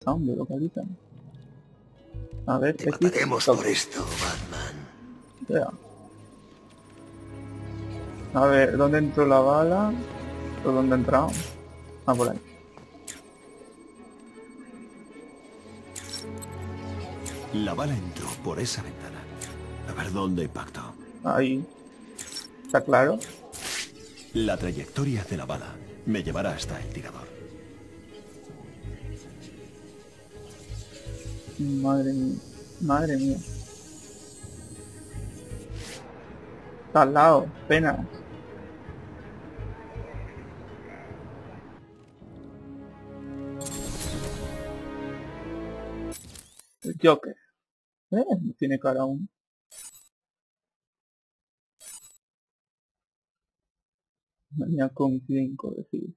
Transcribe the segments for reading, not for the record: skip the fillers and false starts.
Aún me localizan. A ver, Te mataremos por esto, Batman. Ya. A ver, ¿dónde entró la bala? ¿O dónde ha entrado? Ah, por ahí. La bala entró por esa ventana. A ver dónde impactó. Ahí. ¿Está claro? La trayectoria de la bala me llevará hasta el tirador. Madre mía. Madre mía. Está al lado, apenas. El Joker. No tiene cara aún. Venía con 5, decir.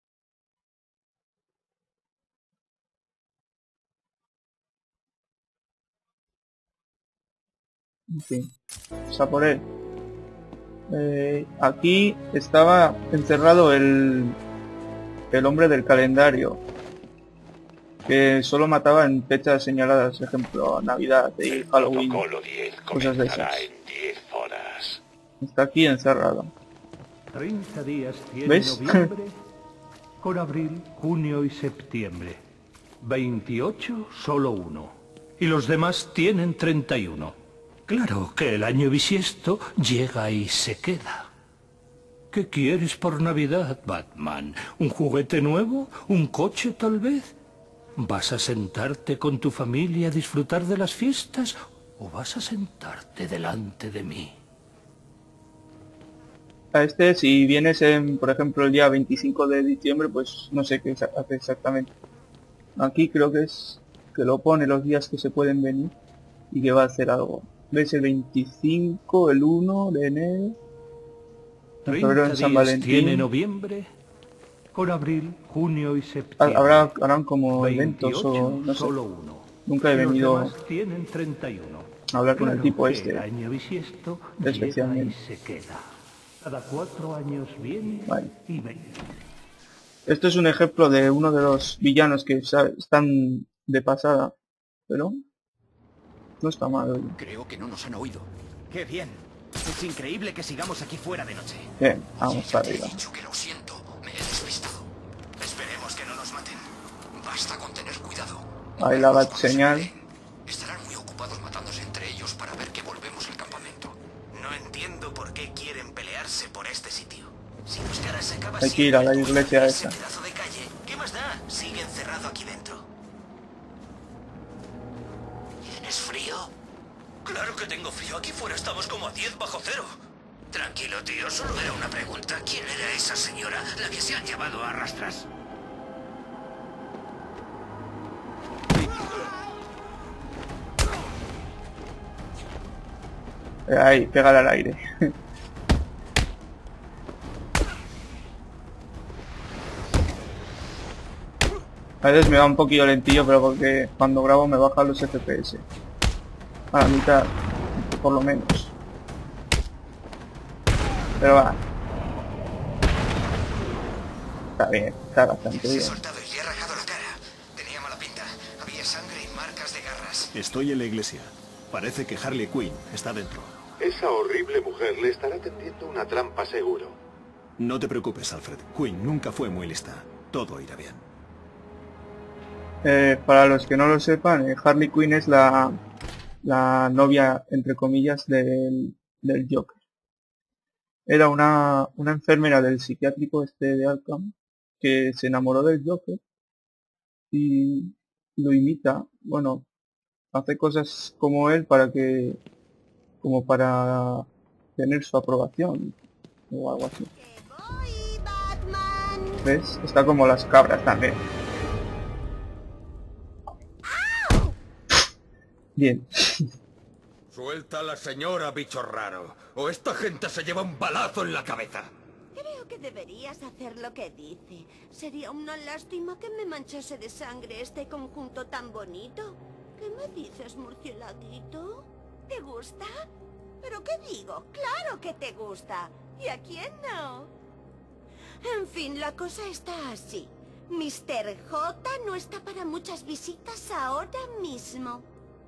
En fin. O sea, por él. Aquí estaba encerrado el hombre del calendario, que solo mataba en fechas señaladas, ejemplo, Navidad y Halloween, Protocolo 10 cosas de esas. comenzará en 10 horas. Está aquí encerrado. 30 días tiene ¿Ves? noviembre, con abril, junio y septiembre. 28, solo uno. Y los demás tienen 31. Claro que el año bisiesto llega y se queda. ¿Qué quieres por Navidad, Batman? ¿Un juguete nuevo? ¿Un coche, tal vez? ¿Vas a sentarte con tu familia a disfrutar de las fiestas? ¿O vas a sentarte delante de mí? A este, si vienes en, por ejemplo, el día 25 de diciembre, pues no sé qué hace exactamente. Aquí creo que es que lo pone los días que se pueden venir y que va a hacer algo. ¿Ves? El 25, el 1 de enero, en febrero en 30 San días tiene Valentín. noviembre, con abril, junio y septiembre. Harán como eventos 28, o no sé. solo uno. Nunca he Y los venido demás tienen 31. a hablar con el Claro tipo que este, el año bisiesto llega y especialmente. se queda. Cada 4 años viene Vale. y viene. Esto es un ejemplo de uno de los villanos que están de pasada, pero no está mal, oye. Creo que no nos han oído. ¡Qué bien! Es increíble que sigamos aquí fuera de noche. Bien, vamos Ya para te he arriba. dicho que lo siento. Me he despistado. Esperemos que no nos maten. Basta con tener cuidado. Ahí la bat Veremos cuando se señal. peleen. Estarán muy ocupados matándose entre ellos para ver que volvemos al campamento. No entiendo por qué quieren pelearse por este sitio. Si nos caras se acaba Hay que ir a la siendo el dueño iglesia de esa. ese pedazo de calle, ¿qué más da? Sigue encerrado aquí dentro. ¿Tienes frío? Claro que tengo frío. Aquí fuera estamos como a 10 bajo cero. Tranquilo, tío. Solo era una pregunta. ¿Quién era esa señora, la que se han llevado a rastras? Ahí, pégale al aire. A veces me va un poquillo lentillo, pero porque cuando grabo me bajan los FPS. A la mitad, por lo menos. Pero va. Está bien, está bastante Se ha bien. soltado y le ha rajado la cara. Tenía mala pinta. Había sangre y marcas de garras. Estoy en la iglesia. Parece que Harley Quinn está dentro. Esa horrible mujer le estará tendiendo una trampa seguro. No te preocupes, Alfred. Quinn nunca fue muy lista. Todo irá bien. Para los que no lo sepan, Harley Quinn es la novia, entre comillas, del Joker. Era una enfermera del psiquiátrico este de Arkham que se enamoró del Joker y lo imita. Bueno, hace cosas como él como para tener su aprobación o algo así. ¿Ves? Está como las cabras también. Bien. Suelta a la señora, bicho raro, o esta gente se lleva un balazo en la cabeza. Creo que deberías hacer lo que dice. Sería una lástima que me manchase de sangre este conjunto tan bonito. ¿Qué me dices, murcielaguito? ¿Te gusta? ¿Pero qué digo? ¡Claro que te gusta! ¿Y a quién no? En fin, la cosa está así. Mr. J no está para muchas visitas ahora mismo.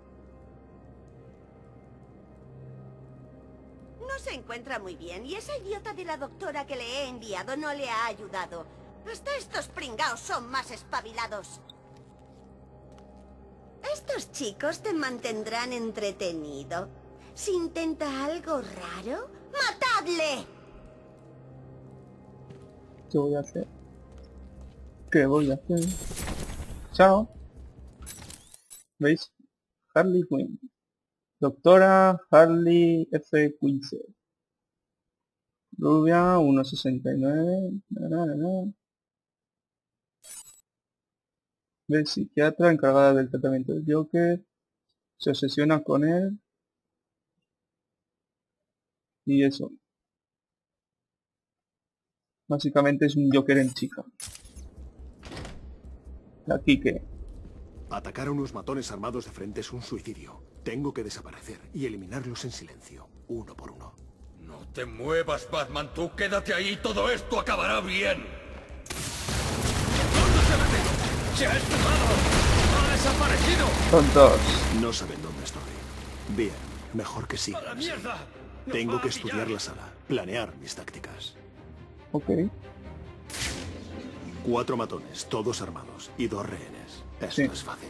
No se encuentra muy bien y esa idiota de la doctora que le he enviado no le ha ayudado. Hasta estos pringaos son más espabilados. Estos chicos te mantendrán entretenido. Si intenta algo raro, ¡matadle! ¿Qué voy a hacer? ¿Qué voy a hacer? Chao. ¿Veis? Harley Quinn. Doctora Harley F. Quince. Rubia, 1,69. ¿Ves? Psiquiatra encargada del tratamiento del Joker. Se obsesiona con él. Y eso. Básicamente es un Joker en chica. Aquí que... Atacar a unos matones armados de frente es un suicidio. Tengo que desaparecer y eliminarlos en silencio, uno por uno. No te muevas, Batman. Tú quédate ahí. Todo esto acabará bien. ¿Dónde se ha metido? ¡Se ha esfumado! ¡Ha desaparecido! Tontos. No saben dónde estoy. Bien, mejor que sigan ¡A la así. mierda! ¡Nos Tengo va que a pillar! estudiar la sala, planear mis tácticas. Ok. 4 matones, todos armados, y 2 rehenes. Esto Sí. es fácil.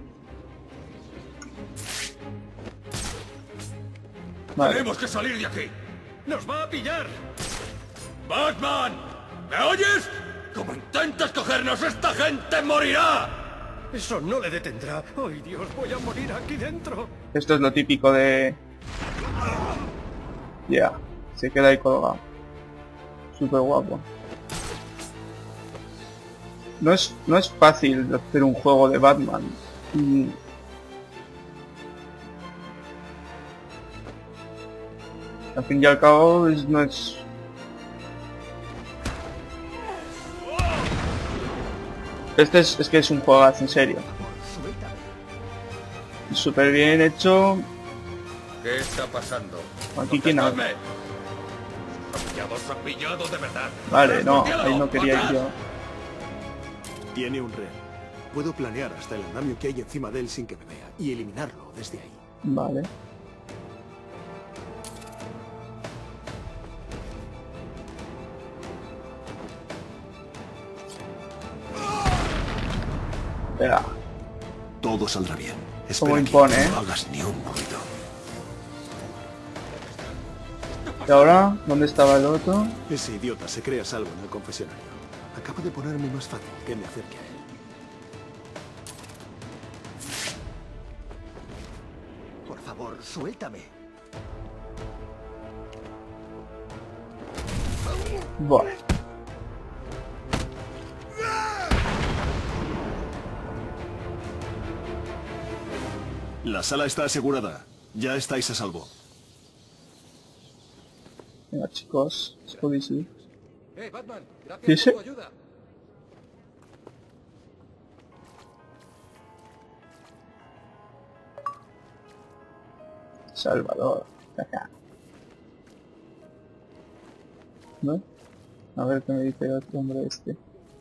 Vale. ¡Tenemos que salir de aquí! ¡Nos va a pillar! ¡Batman! ¿Me oyes? ¡Como intentes cogernos, esta gente morirá! Eso no le detendrá. ¡Ay, Dios! Voy a morir aquí dentro. Esto es lo típico de... Ya. Se queda ahí colgado. Súper guapo. No es fácil hacer un juego de Batman. Al fin y al cabo no es... Este es que es un juegazo, en serio. Súper bien hecho. ¿Qué está pasando? Aquí quién habla. ¡Ya os ha pillado de verdad! Vale, no, ¡Respondieron! ahí no quería ir yo. Tiene un rehén. Puedo planear hasta el andamio que hay encima de él sin que me vea y eliminarlo desde ahí. Vale. Espera, Todo saldrá bien. como Espera impone, que ¿eh? no hagas ni un ruido. ¿Y ahora? ¿Dónde estaba el otro? Ese idiota se cree a salvo en el confesionario. Acaba de ponerme más fácil que me acerque a él. Por favor, suéltame. Bueno. La sala está asegurada. Ya estáis a salvo. Venga, chicos, os podéis ir. Batman! ¿Sí, sí? ayuda! Salvador. ¿No? A ver qué me dice el otro hombre este.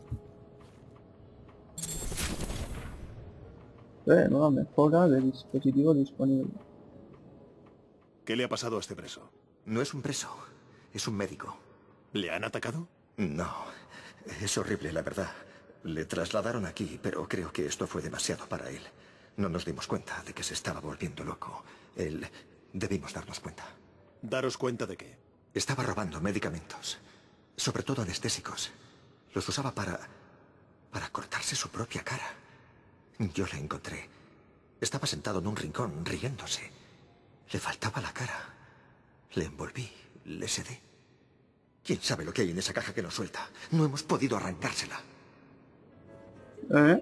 Nueva mejora de dispositivo disponible. ¿Qué le ha pasado a este preso? No es un preso, es un médico. ¿Le han atacado? No, es horrible, la verdad. Le trasladaron aquí, pero creo que esto fue demasiado para él. No nos dimos cuenta de que se estaba volviendo loco. Debimos darnos cuenta. ¿Daros cuenta de qué? Estaba robando medicamentos, sobre todo anestésicos. Los usaba para cortarse su propia cara. Yo le encontré. Estaba sentado en un rincón, riéndose. Le faltaba la cara. Le envolví, le sedé. ¿Quién sabe lo que hay en esa caja que no suelta? No hemos podido arrancársela. Más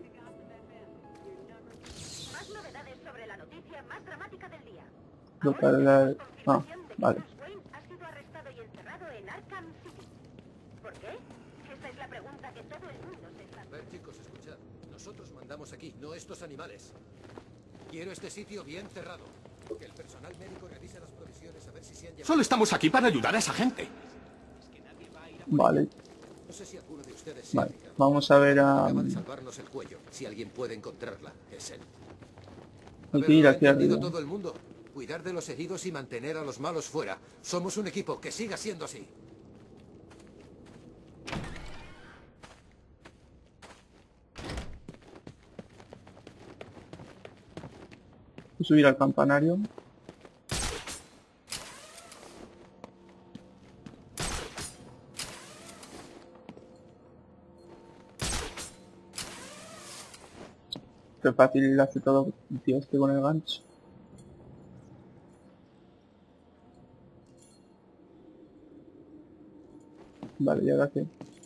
novedades sobre la noticia más dramática del día. Local... Ah, vale. Wayne ha sido arrestado y encerrado en Arkham City. ¿Por qué? Esta es la pregunta que todo el mundo se está... A ver, chicos, escuchad. Nosotros mandamos aquí, no estos animales. Quiero este sitio bien cerrado. Que el personal médico revise las provisiones a ver si se han llevado... Solo estamos aquí para ayudar a esa gente. Vale. sé si alguno de ustedes Vale, vamos a ver a... acaba de salvarnos el cuello. Si alguien puede encontrarla, es él. Hay que ir Haberlo aquí entendido arriba. todo el mundo. Cuidar de los heridos y mantener a los malos fuera. Somos un equipo, que siga siendo así. Voy a subir al campanario. Qué fácil hace todo el tío este con el gancho. Vale, ¿y ahora qué?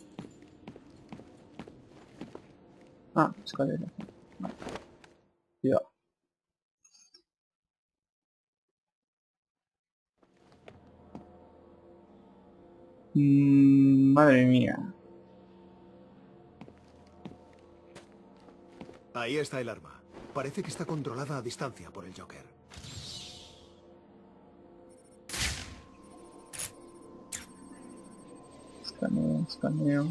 Ah, escalera. Vale. Ya. Madre mía. Ahí está el arma. Parece que está controlada a distancia por el Joker. Escaneo, escaneo.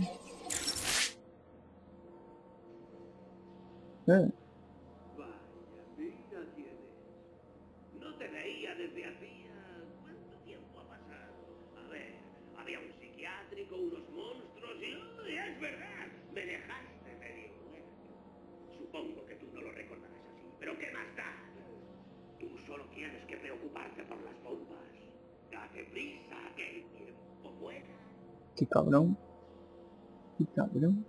No te veía desde hacía... ¿Cuánto tiempo ha pasado? A ver, había un psiquiátrico, unos monstruos y... ¡Oh, es verdad! Me dejaste medio muerto. Supongo que tú no lo recordarás así, pero ¿qué más da? Tú solo tienes que preocuparte por las bombas. Date prisa, que el tiempo vuela. Qué cabrón. Qué cabrón.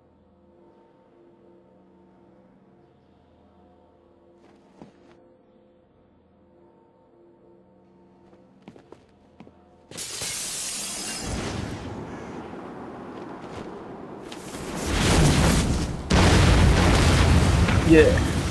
Yeah.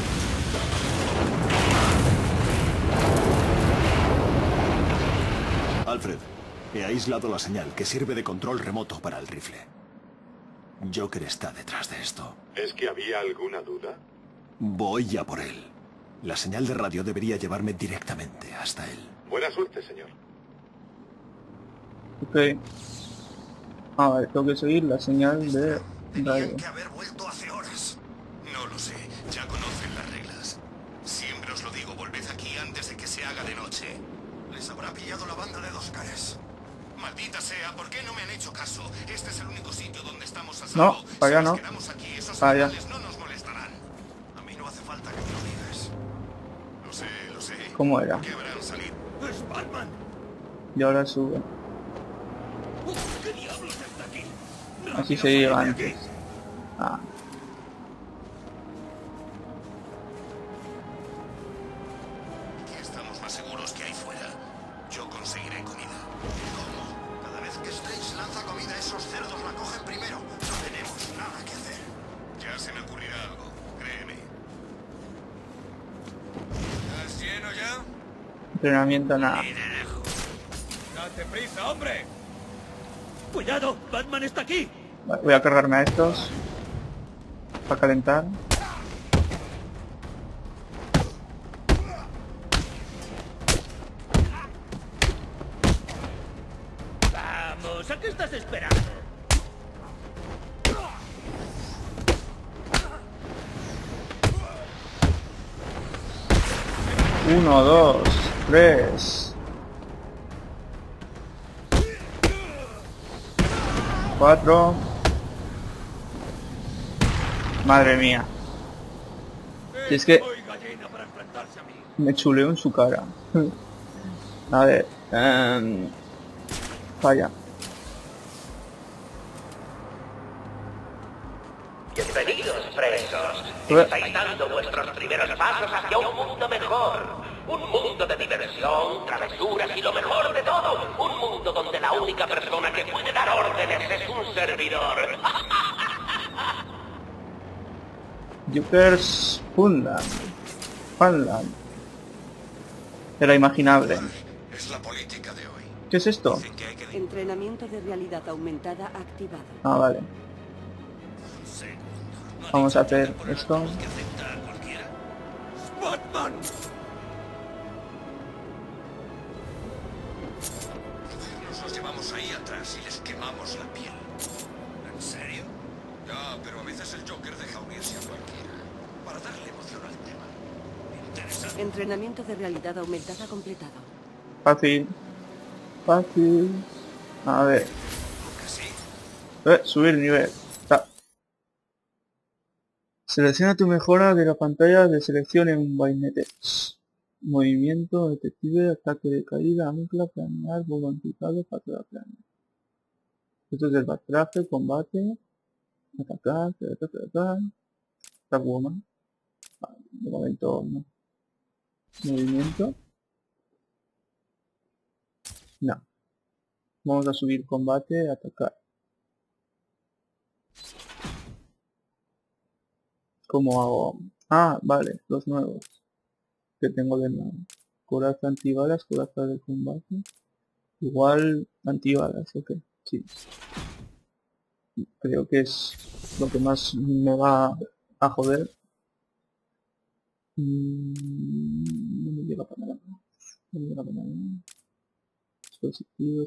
Alfred, he aislado la señal que sirve de control remoto para el rifle. Joker está detrás de esto. ¿Es que había alguna duda? Voy a por él. La señal de radio debería llevarme directamente hasta él. Buena suerte, señor. Ok. Ah, vale, tengo que seguir la señal de radio. Tenían que haber vuelto hace horas. No lo sé, ya conocen las reglas. Siempre os lo digo, volved aquí antes de que se haga de noche. Les habrá pillado la banda de dos caras. Maldita sea, ¿por qué no me han hecho caso? Este es el único sitio donde estamos a salvo. No, para allá si no. nos quedamos aquí, esos Para allá. animales no nos molestarán. A mí no hace falta que me lo digas. Lo sé, lo sé. ¿Cómo era? ¿Qué habrán salido? ¡Es Batman! Y ahora sube. ¿Qué diablos está aquí? Así ¡Rápido, se iba salid de antes. aquí! Ah. Aquí estamos más seguros que ahí fuera. Yo conseguiré comida. ¿Cómo? Cada vez que Strange lanza comida, esos cerdos la cogen primero. No tenemos nada que hacer. Ya se me ocurrirá algo, créeme. ¿Estás lleno ya? Entrenamiento nada. Ni de lejos. ¡Date prisa, hombre! ¡Cuidado! ¡Batman está aquí! Vale, voy a cargarme a estos. Para calentar. ¡Vamos! ¿A qué estás esperando? Uno, dos, tres. 4. Madre mía. Si es que Soy gallina para enfrentarse a mí. me chuleo en su cara. A ver. Falla. Bienvenidos, presos. Ué. Estáis dando vuestros primeros pasos hacia un mundo mejor. Un mundo de diversión, travesuras y lo mejor de todo. Un mundo donde la única persona que puede dar órdenes es un servidor. Jokers Funland. Era imaginable. Es la política de hoy. ¿Qué es esto? Dicen que hay que Entrenamiento de realidad aumentada activado. Ah, vale. Vamos a hacer esto. que acepta a cualquiera. ¡Batman! Nos los llevamos ahí atrás y les quemamos la piel. mientras el Joker deja unirse a cualquiera. Para darle emoción al tema. Interesante. Entrenamiento de realidad aumentada completado. Fácil. Fácil. A ver. Subir nivel. Ta. Selecciona tu mejora de la pantalla de selección en Bayonets. Movimiento, detective, ataque de caída, ancla, planear, vuelo anticipado, patrón planear. Esto es del batraje, combate, atacar, attack woman. Vale, de momento no. Movimiento. No. Vamos a subir combate, atacar. ¿Cómo hago? Ah, vale, los nuevos que tengo de nuevo. Coraza antibalas, coraza de combate. Igual antibalas, ok, sí. Creo que es lo que más me va a joder. No me llega para nada. No me llega para nada. Dispositivos,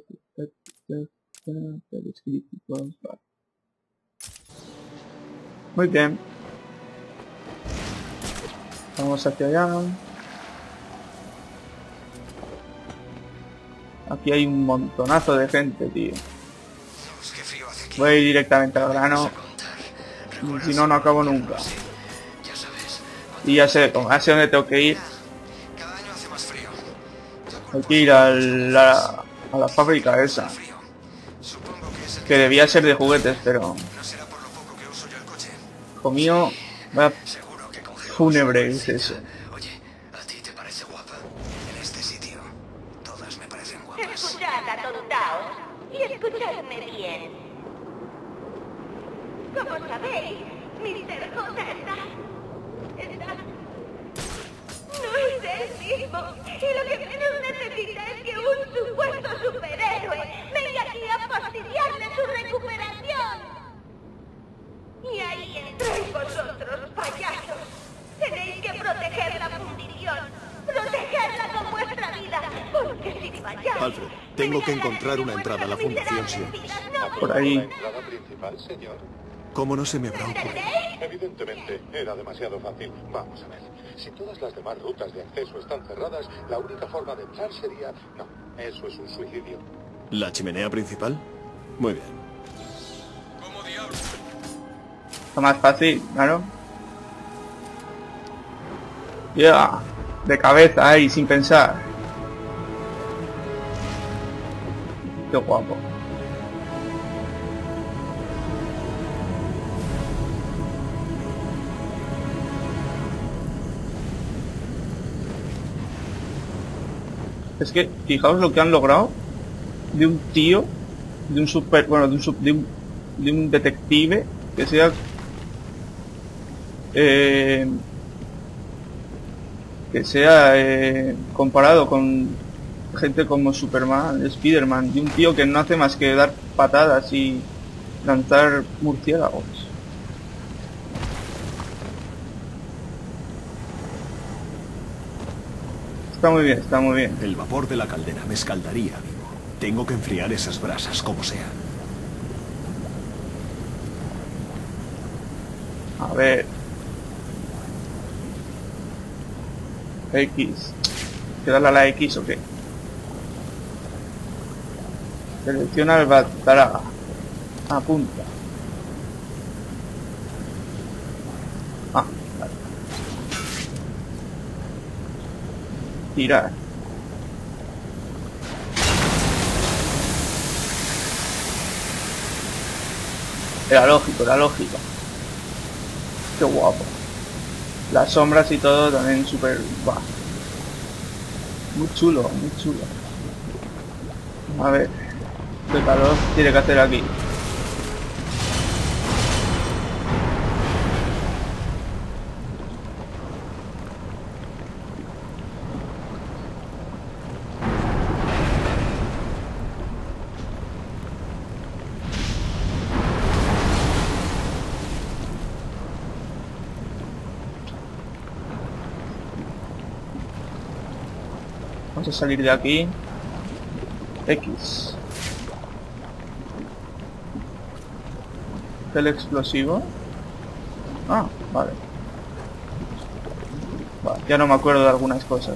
críticos, vale. Muy bien. Vamos hacia allá. Aquí hay un montonazo de gente, tío. Voy a ir directamente al grano. Si no, no acabo nunca. Y ya sé dónde tengo que ir. Hay que ir a la fábrica esa. Que debía ser de juguetes, pero... Hijo mío, vaya fúnebre es eso. Oye, ¿a ti te parece guapa? En este sitio, todas me parecen guapas. Escuchad, atontaos, y escuchadme bien. Como sabéis, Mr. J está... No es él mismo, y lo que menos necesita es que un supuesto superhéroe venga aquí a fastidiarle su recuperación. Y ahí entráis vosotros, payasos. Tenéis que proteger la fundición. Protegerla con vuestra vida. Porque si falláis... Alfred, tengo que encontrar una entrada a la fundición siempre. Por ahí. ¿La entrada principal, señor? ¿Cómo no se me habrá ocurrido? Evidentemente, era demasiado fácil. Vamos a ver. Si todas las demás rutas de acceso están cerradas, la única forma de entrar sería... No, eso es un suicidio. ¿La chimenea principal? Muy bien. ¿Cómo diablos? Está más fácil, claro. Ya, de cabeza ahí, sin pensar. Qué guapo. Es que, fijaos lo que han logrado de un tío, de un super, bueno, de un detective que sea comparado con gente como Superman, Spiderman, de un tío que no hace más que dar patadas y lanzar murciélagos. Está muy bien, está muy bien. El vapor de la caldera me escaldaría vivo. Tengo que enfriar esas brasas como sea. A ver. X. ¿Hay que darle a la X o qué? Selecciona el Batraga. Apunta. Ah, vale. Tirar. Era lógico, era lógico. Qué guapo. Las sombras y todo también súper... Muy chulo, muy chulo. A ver. ¿Qué calor tiene que hacer aquí? Vamos a salir de aquí. X. El explosivo. Ah, vale. Vale, ya no me acuerdo de algunas cosas.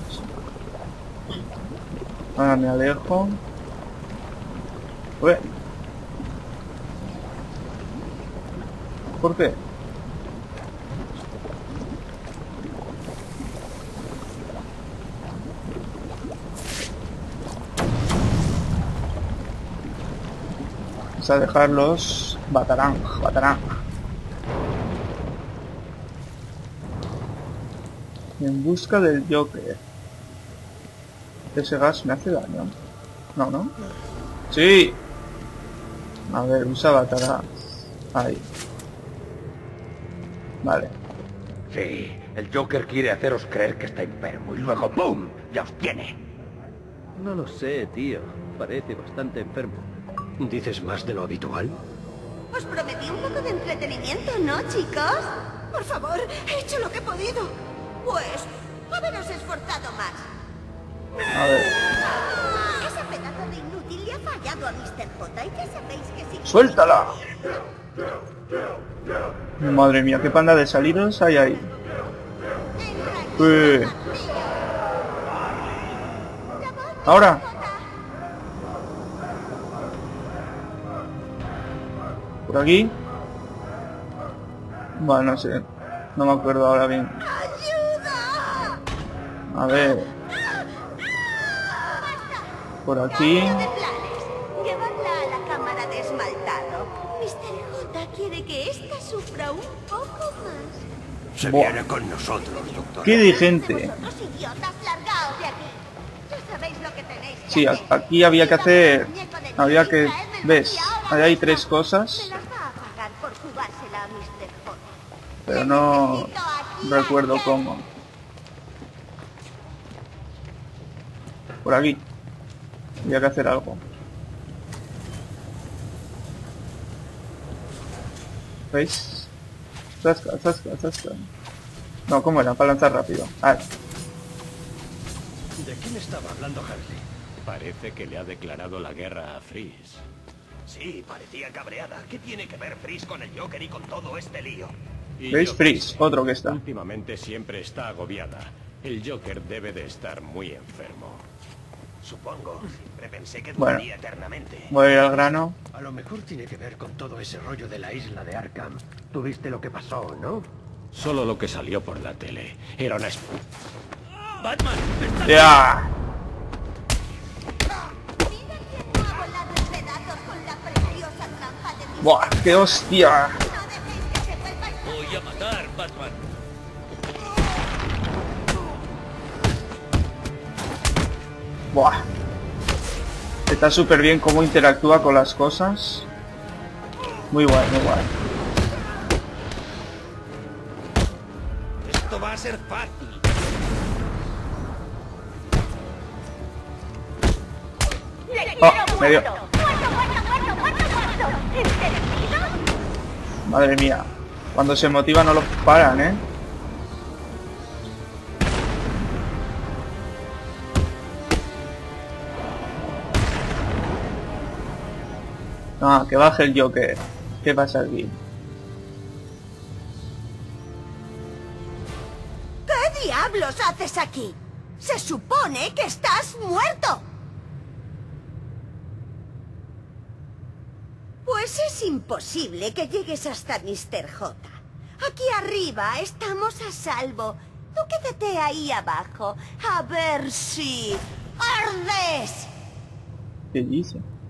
Ahora me alejo. Ué. ¿Por qué? Vamos a dejarlos. Batarang. En busca del Joker. Ese gas me hace daño. No, ¿no? ¡Sí! A ver, usa Batarang. Ahí. Vale. Sí, el Joker quiere haceros creer que está enfermo y luego ¡pum! Ya os tiene. No lo sé, tío. Parece bastante enfermo. ¿Dices más de lo habitual? Os prometí un poco de entretenimiento, ¿no, chicos? Por favor, he hecho lo que he podido. Pues, haberos esforzado más. A ver. Ese pedazo de inútil le ha fallado a Mr. J y ya sabéis que sí. ¡Suéltala! Madre mía, qué panda de salidos hay ahí. Ahora. Por aquí. Bueno, no sé. No me acuerdo ahora bien. A ver. Por aquí. Llevadla a la cámara de esmaltado. Mr. J quiere que ésta sufra un poco más. Se viene con nosotros, doctor. ¡Qué digente! Vosotros, idiotas, largaos de aquí. Ya sabéis lo que tenéis que Sí, hacer. aquí había que hacer... Había que... ¿Ves? Ahí hay tres cosas. Me las va a pagar por jugársela a Mr. J. Pero no recuerdo cómo. Por aquí. Había que hacer algo. ¿Veis? Zasca. No, ¿cómo era? Para lanzar rápido. A ver. ¿De quién estaba hablando Harley? Parece que le ha declarado la guerra a Freeze. Sí, parecía cabreada. ¿Qué tiene que ver Freeze con el Joker y con todo este lío? ¿Veis? Freeze, otro que está. Últimamente siempre está agobiada. El Joker debe de estar muy enfermo. Supongo. Siempre pensé que Bueno, duraría eternamente. voy a ir al grano. A lo mejor tiene que ver con todo ese rollo de la isla de Arkham. Tú viste lo que pasó, ¿no? Solo lo que salió por la tele. Era una... ¡Batman! ¡Ya! ¡Buah! ¡Qué hostia! Voy a matar, Batman. ¡Buah! Está súper bien cómo interactúa con las cosas. Muy guay, muy guay. Esto va a ser fácil. ¡Oh! Me dio. Madre mía. Cuando se motiva no lo paran, ¿eh? Ah, que baje el Joker. ¿Qué pasa aquí? ¿Qué diablos haces aquí? Se supone que estás muerto. Pues es imposible que llegues hasta Mr. J. Aquí arriba estamos a salvo. Tú quédate ahí abajo. A ver si... ¡ardes! ¿Qué dice?